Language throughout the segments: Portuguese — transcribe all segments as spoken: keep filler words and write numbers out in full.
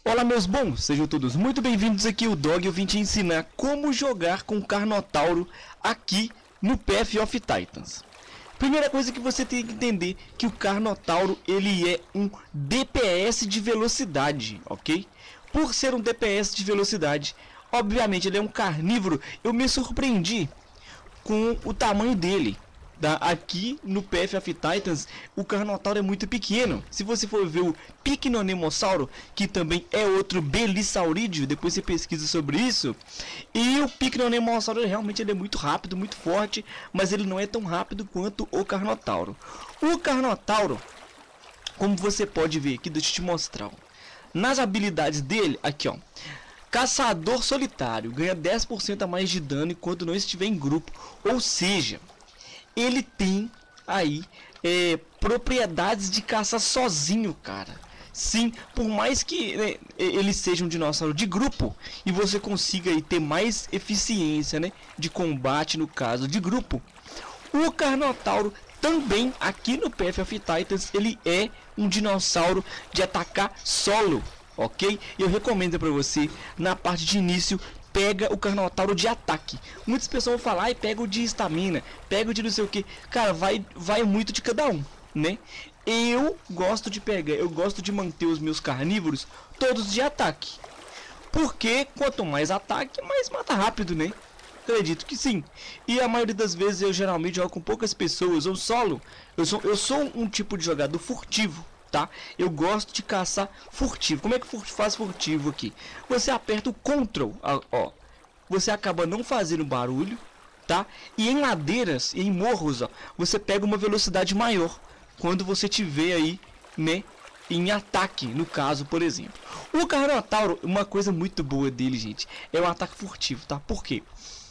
Olá meus bons, sejam todos muito bem-vindos aqui, o Dog. Eu vim te ensinar como jogar com Carnotauro aqui no Path of Titans. Primeira coisa que você tem que entender que o Carnotauro ele é um D P S de velocidade, ok? Por ser um D P S de velocidade, obviamente ele é um carnívoro. Eu me surpreendi com o tamanho dele. Tá? Aqui no Path of Titans o Carnotauro é muito pequeno. Se você for ver o Pycnonemossauro, que também é outro belissaurídeo, depois você pesquisa sobre isso. E o Pycnonemossauro realmente ele é muito rápido, muito forte, mas ele não é tão rápido quanto o Carnotauro. O Carnotauro, como você pode ver aqui, deixa eu te mostrar, ó. Nas habilidades dele, aqui ó, Caçador Solitário, ganha dez por cento a mais de dano enquanto não estiver em grupo. Ou seja, ele tem aí é, propriedades de caça sozinho, cara. Sim, por mais que né, ele seja um dinossauro de grupo e você consiga aí ter mais eficiência, né, de combate no caso de grupo, o Carnotauro também aqui no Path of Titans ele é um dinossauro de atacar solo, ok? Eu recomendo para você na parte de início, pega o Carnotauro de ataque. Muitas pessoas vão falar, e pega o de estamina, pega o de não sei o que. Cara, vai, vai muito de cada um, né? Eu gosto de pegar, eu gosto de manter os meus carnívoros todos de ataque. Porque quanto mais ataque, mais mata rápido, né? Acredito que sim. E a maioria das vezes eu geralmente jogo com poucas pessoas ou solo. Eu sou, eu sou um tipo de jogador furtivo. Tá? Eu gosto de caçar furtivo. Como é que faz furtivo aqui? Você aperta o Ctrl, ó, você acaba não fazendo barulho, tá? E em ladeiras e em morros, ó, você pega uma velocidade maior quando você tiver aí, né, em ataque, no caso, por exemplo. O Carnotauro, uma coisa muito boa dele, gente, é o ataque furtivo, tá? Por quê?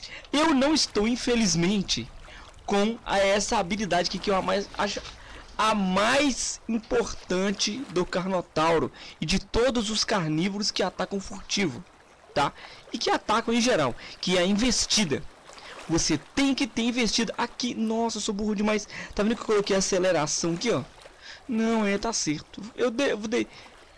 Eu não estou, infelizmente, com essa habilidade que, que eu mais acho a mais importante do Carnotauro e de todos os carnívoros que atacam furtivo, tá? E que atacam em geral, que é a investida. Você tem que ter investida aqui. Nossa, eu sou burro demais. Tá vendo que eu coloquei aceleração aqui, ó? Não, é, tá certo. Eu dei, vou de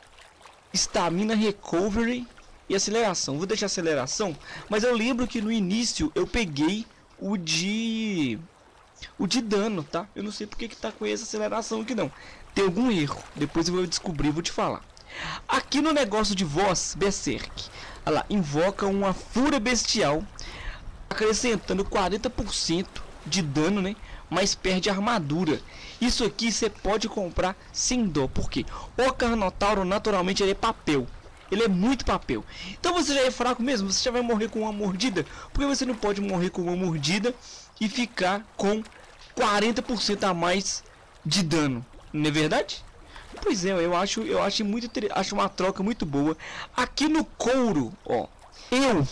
Stamina Recovery e aceleração. Vou deixar aceleração, mas eu lembro que no início eu peguei o de o de dano, tá? Eu não sei porque que tá com essa aceleração aqui não. Tem algum erro, depois eu vou descobrir, vou te falar. Aqui no negócio de voz, Berserk, olha lá, invoca uma fúria bestial, acrescentando quarenta por cento de dano, né? Mas perde armadura. Isso aqui você pode comprar sem dó, porque o Carnotauro naturalmente ele é papel. Ele é muito papel. Então você já é fraco mesmo, você já vai morrer com uma mordida. Porque você não pode morrer com uma mordida e ficar com quarenta por cento a mais de dano, não é verdade? Pois é, eu acho, eu acho muito, acho uma troca muito boa. Aqui no couro, ó, eu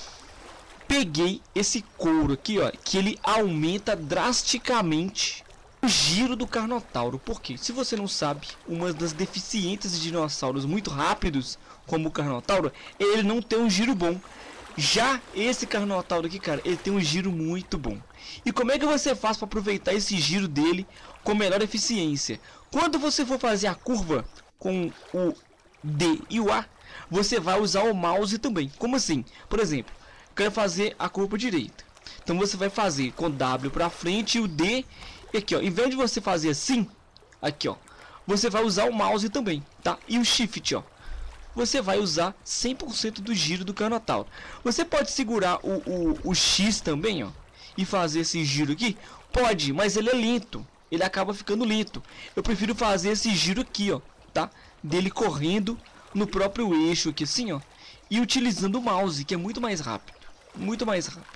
peguei esse couro aqui, ó, que ele aumenta drasticamente o giro do Carnotauro. Porque se você não sabe, uma das deficiências de dinossauros muito rápidos, como o Carnotauro, ele não tem um giro bom. Já esse Carnotauro aqui, cara, ele tem um giro muito bom. E como é que você faz para aproveitar esse giro dele com melhor eficiência? Quando você for fazer a curva com o D e o A, você vai usar o mouse também. Como assim? Por exemplo, eu quero fazer a curva direita. Então você vai fazer com W para frente e o D. E aqui, ó, em vez de você fazer assim, aqui, ó, você vai usar o mouse também, tá? E o Shift, ó. Você vai usar cem por cento do giro do Carnotauro. Você pode segurar o, o, o X também, ó, e fazer esse giro aqui? Pode, mas ele é lento. Ele acaba ficando lento. Eu prefiro fazer esse giro aqui, ó, tá? Dele correndo no próprio eixo aqui, assim, ó. E utilizando o mouse, que é muito mais rápido. Muito mais rápido.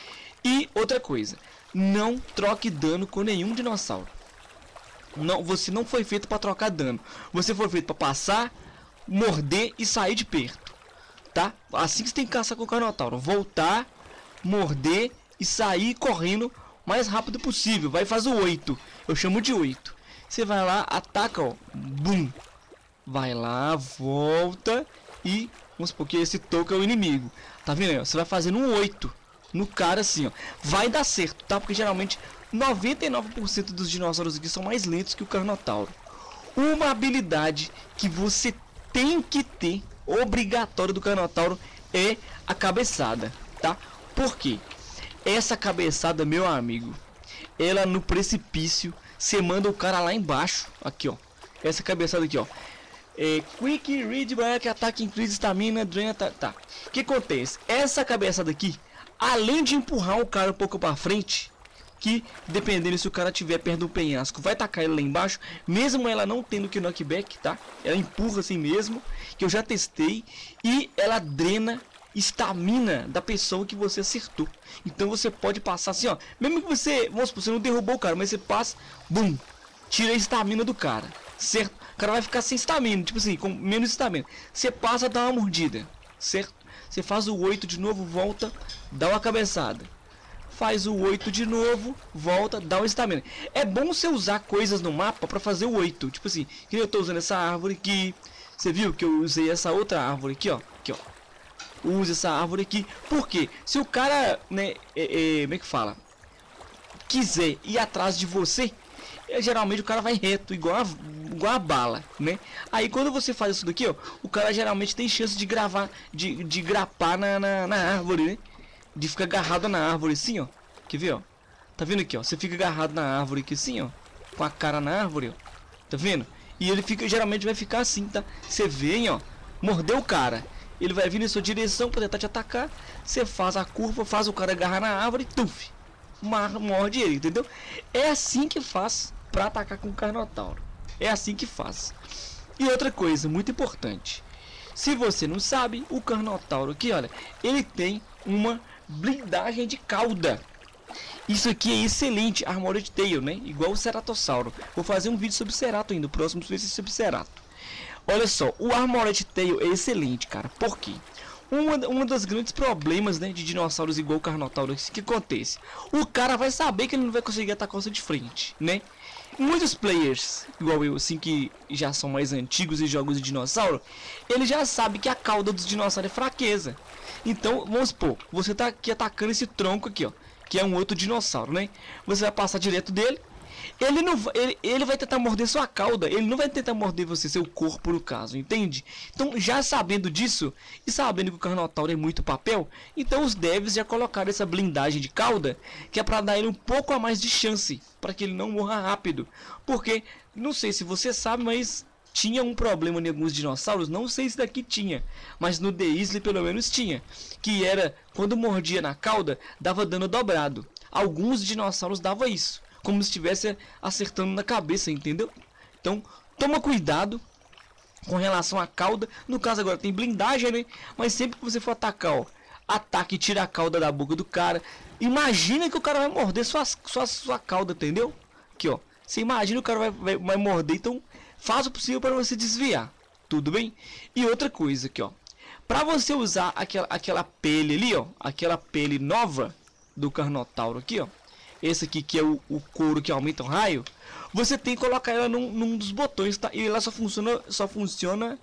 E outra coisa. Não troque dano com nenhum dinossauro. Não, você não foi feito para trocar dano. Você foi feito para passar, morder e sair de perto, tá? Assim que você tem que caçar com o Carnotauro. Voltar, morder e sair correndo o mais rápido possível. Vai fazer o oito. Eu chamo de oito. Você vai lá, ataca, ó. Bum. Vai lá, volta e... Vamos supor que esse toco é o inimigo. Tá vendo aí, ó? Você vai fazendo um oito no cara assim, ó. Vai dar certo, tá? Porque geralmente noventa e nove por cento dos dinossauros aqui são mais lentos que o Carnotauro. Uma habilidade que você tem que ter obrigatório do Carnotauro é a cabeçada, tá? Por quê? Essa cabeçada, meu amigo, ela no precipício, você manda o cara lá embaixo, aqui ó, essa cabeçada aqui ó, é, Quick Read Break, Attack Increase Stamina, Drain, tá, tá. O que acontece? Essa cabeçada aqui, além de empurrar o cara um pouco pra frente, que dependendo se o cara tiver perto do penhasco, vai tacar ele lá embaixo, mesmo ela não tendo que knockback, tá? Ela empurra assim mesmo, que eu já testei, e ela drena estamina da pessoa que você acertou. Então você pode passar assim, ó, mesmo que você, vamos supor, você não derrubou o cara, mas você passa, bum, tira a estamina do cara, certo? O cara vai ficar sem estamina, tipo assim, com menos estamina. Você passa, dá uma mordida, certo? Você faz o oito de novo, volta, dá uma cabeçada. Faz o oito de novo, volta, dá uma estamina. É bom você usar coisas no mapa pra fazer o oito. Tipo assim, que eu tô usando essa árvore aqui. Você viu que eu usei essa outra árvore aqui, ó. Aqui, ó. Use essa árvore aqui. Por quê? Se o cara, né, é, é, como é que fala? Quiser ir atrás de você, é, geralmente o cara vai reto, igual a, igual a bala, né? Aí quando você faz isso daqui, ó, o cara geralmente tem chance de gravar, de, de grapar na, na, na árvore, né? De ficar agarrado na árvore assim, ó. Quer ver, ó? Tá vendo aqui, ó? Você fica agarrado na árvore aqui assim, ó. Com a cara na árvore, ó. Tá vendo? E ele fica, geralmente vai ficar assim, tá? Você vem, ó. Mordeu o cara. Ele vai vir em sua direção pra tentar te atacar. Você faz a curva, faz o cara agarrar na árvore e tuf. Morde ele, entendeu? É assim que faz pra atacar com o Carnotauro. É assim que faz. E outra coisa muito importante. Se você não sabe, o Carnotauro aqui, olha, ele tem uma blindagem de cauda. Isso aqui é excelente, Armored Tail, né? Igual o Ceratossauro. Vou fazer um vídeo sobre Cerato ainda, o próximo vídeo sobre Cerato. Olha só, o Armored Tail é excelente, cara. Por quê? Uma, uma dos grandes problemas, né, de dinossauros igual o Carnotauro, que acontece? O cara vai saber que ele não vai conseguir atacar você de frente, né? Muitos players, igual eu, assim, que já são mais antigos em jogos de dinossauro, ele já sabe que a cauda dos dinossauros é fraqueza. Então, vamos supor, você tá aqui atacando esse tronco aqui, ó, que é um outro dinossauro, né? Você vai passar direto dele, ele não ele, ele vai tentar morder sua cauda, ele não vai tentar morder você, seu corpo no caso, entende? Então, já sabendo disso, e sabendo que o Carnotauro é muito papel, então os devs já colocaram essa blindagem de cauda, que é pra dar ele um pouco a mais de chance, para que ele não morra rápido. Porque, não sei se você sabe, mas tinha um problema em alguns dinossauros, não sei se daqui tinha, mas no The Isle pelo menos tinha, que era, quando mordia na cauda, dava dano dobrado. Alguns dinossauros dava isso, como se estivesse acertando na cabeça, entendeu? Então, toma cuidado com relação à cauda. No caso agora tem blindagem, né? Mas sempre que você for atacar, ó, ataque e tira a cauda da boca do cara. Imagina que o cara vai morder sua, sua, sua cauda, entendeu? Aqui, ó. Você imagina que o cara vai, vai, vai morder, então faz o possível para você desviar. Tudo bem? E outra coisa aqui, ó. Para você usar aquela, aquela pele ali, ó. Aquela pele nova do Carnotauro aqui, ó. Esse aqui que é o, o couro que aumenta o raio. Você tem que colocar ela num, num dos botões, tá? E ela só funciona, só funciona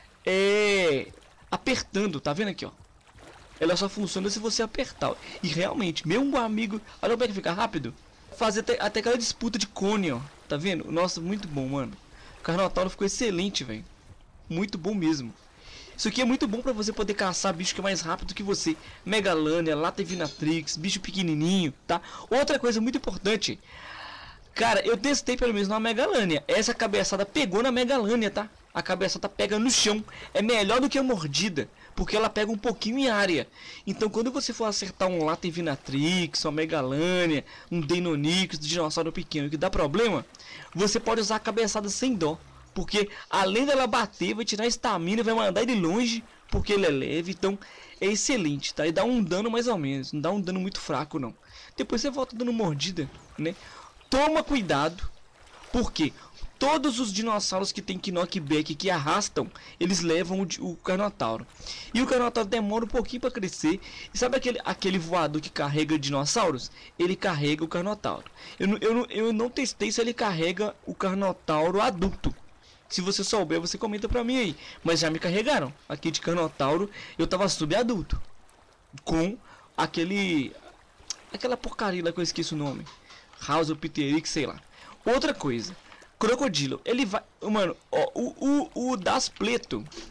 é, apertando, tá vendo aqui, ó? Ela só funciona se você apertar. E realmente, meu amigo, olha como é que fica rápido. Fazer até, até aquela disputa de cone, ó. Tá vendo? Nossa, muito bom, mano. O Carnotauro ficou excelente, velho. Muito bom mesmo. Isso aqui é muito bom pra você poder caçar bicho que é mais rápido que você. Megalania, Latevinatrix, bicho pequenininho, tá? Outra coisa muito importante. Cara, eu testei pelo menos na Megalania. Essa cabeçada pegou na Megalania, tá? A cabeçada pega no chão. É melhor do que a mordida, porque ela pega um pouquinho em área. Então quando você for acertar um Latevinatrix, uma Megalania, um Deinonychus, um dinossauro pequeno que dá problema, você pode usar a cabeçada sem dó. Porque além dela bater, vai tirar a estamina, vai mandar ele longe, porque ele é leve. Então é excelente, tá? E dá um dano mais ou menos, não dá um dano muito fraco não. Depois você volta dando mordida, né? Toma cuidado, porque todos os dinossauros que tem knockback, que arrastam, eles levam o, o Carnotauro. E o Carnotauro demora um pouquinho para crescer. E sabe aquele, aquele voador que carrega dinossauros? Ele carrega o Carnotauro. Eu, não, eu, não, eu não testei se ele carrega o Carnotauro adulto. Se você souber, você comenta pra mim aí. Mas já me carregaram. Aqui de Carnotauro, eu tava subadulto. Com aquele... Aquela porcaria lá que eu esqueci o nome. House of Pterix, sei lá. Outra coisa. Crocodilo. Ele vai... Mano, ó, o, o, o Daspleto.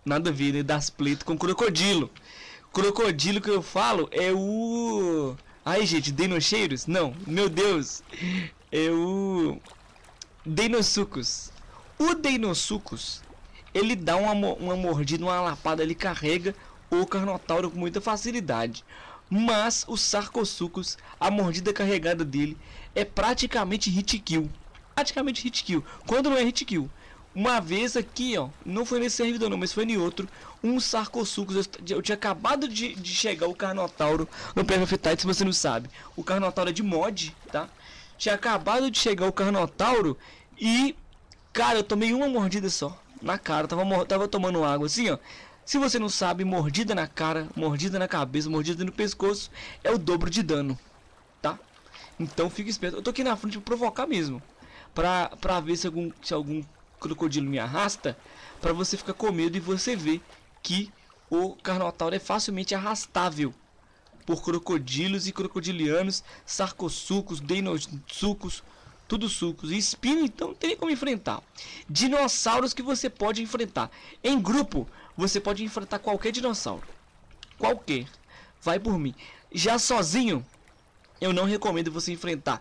nada a ver, né? Das pletas com crocodilo. Crocodilo que eu falo é o... Ai, gente, Deinocheiros? Não, meu Deus. É o... Deinosuchus. O Deinosuchus, ele dá uma, uma mordida, uma lapada, ele carrega o Carnotauro com muita facilidade. Mas o Sarcosuchus, a mordida carregada dele é praticamente hit kill. Praticamente hit kill. Quando não é hit kill. Uma vez aqui, ó, não foi nesse servidor não, mas foi em outro, um Sarcosuchus, eu, eu tinha acabado de, de chegar o Carnotauro no P F of Titans, se você não sabe. O Carnotauro é de mod, tá? Tinha acabado de chegar o Carnotauro e, cara, eu tomei uma mordida só, na cara, tava, tava tomando água assim, ó. Se você não sabe, mordida na cara, mordida na cabeça, mordida no pescoço, é o dobro de dano, tá? Então fica esperto, eu tô aqui na frente pra provocar mesmo, pra, pra ver se algum, se algum crocodilo me arrasta, pra você ficar com medo e você ver que o Carnotauro é facilmente arrastável por crocodilos e crocodilianos, Sarcosuchus, Deinosuchus, tudo sucos. E espino, então, não tem como enfrentar. Dinossauros que você pode enfrentar. Em grupo, você pode enfrentar qualquer dinossauro. Qualquer. Vai por mim. Já sozinho, eu não recomendo você enfrentar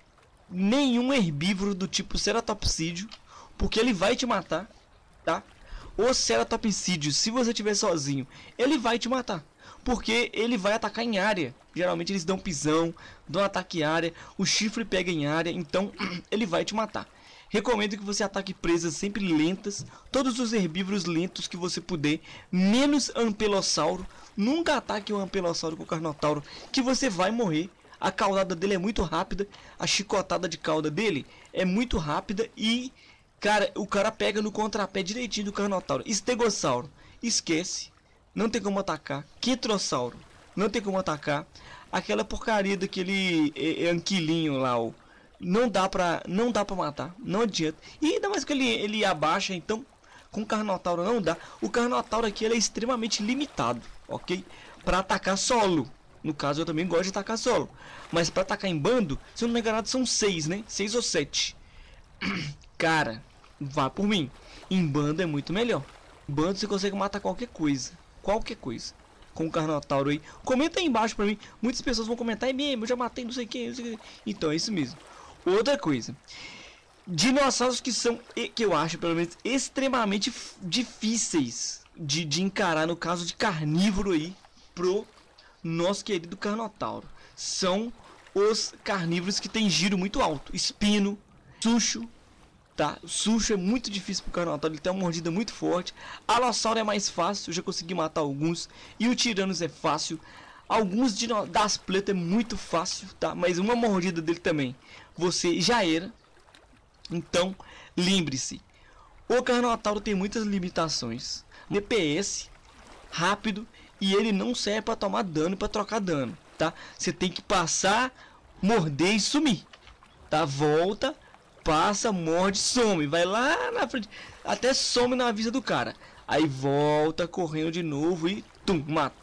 nenhum herbívoro do tipo ceratopsídeo, porque ele vai te matar, tá? O ceratopsídeo, se você estiver sozinho, ele vai te matar. Porque ele vai atacar em área. Geralmente eles dão pisão, dão ataque em área, o chifre pega em área, então ele vai te matar. Recomendo que você ataque presas sempre lentas, todos os herbívoros lentos que você puder, menos ampelossauro. Nunca ataque o ampelossauro com o Carnotauro, que você vai morrer. A caudada dele é muito rápida, a chicotada de cauda dele é muito rápida e, cara, o cara pega no contrapé direitinho do Carnotauro. Estegossauro, esquece. Não tem como atacar. Quetrossauro, não tem como atacar. Aquela porcaria daquele é, é, anquilinho lá, ó. Não dá pra, não dá pra matar. Não adianta. E ainda mais que ele, ele abaixa, então com o Carnotauro não dá. O Carnotauro aqui ele é extremamente limitado, ok? Pra atacar solo. No caso eu também gosto de atacar solo. Mas pra atacar em bando, se eu não me engano são seis, né? Seis ou sete. Cara, vá por mim. Em bando é muito melhor. Em bando você consegue matar qualquer coisa. Qualquer coisa com o Carnotauro aí. Comenta aí embaixo pra mim. Muitas pessoas vão comentar, é mesmo, eu já matei não sei o que, não sei o que. Então é isso mesmo. Outra coisa, dinossauros que são, que eu acho pelo menos extremamente difíceis de, de encarar, no caso de carnívoro aí, pro nosso querido Carnotauro, são os carnívoros que tem giro muito alto. Espino, sucho, tá? O sucho é muito difícil pro Carnotauro, ele tem uma mordida muito forte. Alossauro é mais fácil, eu já consegui matar alguns. E o Tiranos é fácil. Alguns de das pletas é muito fácil, tá? Mas uma mordida dele também, você já era. Então, lembre-se, o Carnotauro tem muitas limitações. D P S, rápido, e ele não serve para tomar dano, para trocar dano, tá? Você tem que passar, morder e sumir, tá? Volta, passa, morde, some, vai lá na frente, até some na vista do cara. Aí volta correndo de novo e tum, mata.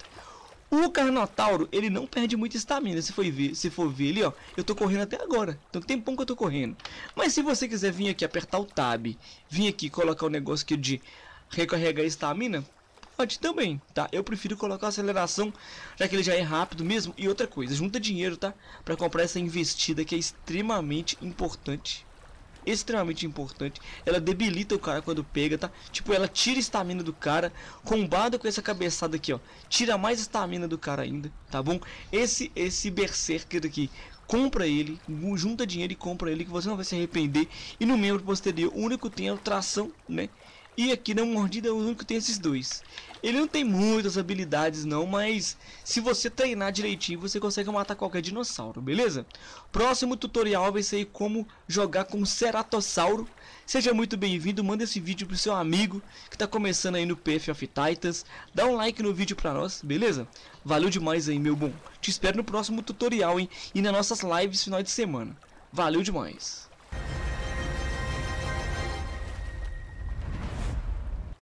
O Carnotauro, ele não perde muita estamina, se for ver, se for ver ali, ó, eu tô correndo até agora, então tem tempão que eu tô correndo. Mas se você quiser vir aqui, apertar o tab, vir aqui colocar o negócio aqui de recarregar a estamina, pode também, tá? Eu prefiro colocar a aceleração, já que ele já é rápido mesmo. E outra coisa, junta dinheiro, tá? Pra comprar essa investida que é extremamente importante. Extremamente importante. Ela debilita o cara quando pega, tá? Tipo, ela tira a estamina do cara, combada com essa cabeçada aqui, ó, tira mais estamina do cara ainda, tá bom? Esse esse berserker aqui, compra ele, junta dinheiro e compra ele, que você não vai se arrepender. E no membro posterior, o único que tem é tração, né? E aqui na mordida, o único que tem esses dois. Ele não tem muitas habilidades não, mas se você treinar direitinho, você consegue matar qualquer dinossauro, beleza? Próximo tutorial vai ser como jogar com Ceratossauro. Seja muito bem-vindo, manda esse vídeo pro seu amigo que tá começando aí no P F of Titans. Dá um like no vídeo pra nós, beleza? Valeu demais aí, meu bom. Te espero no próximo tutorial, hein? E nas nossas lives final de semana. Valeu demais.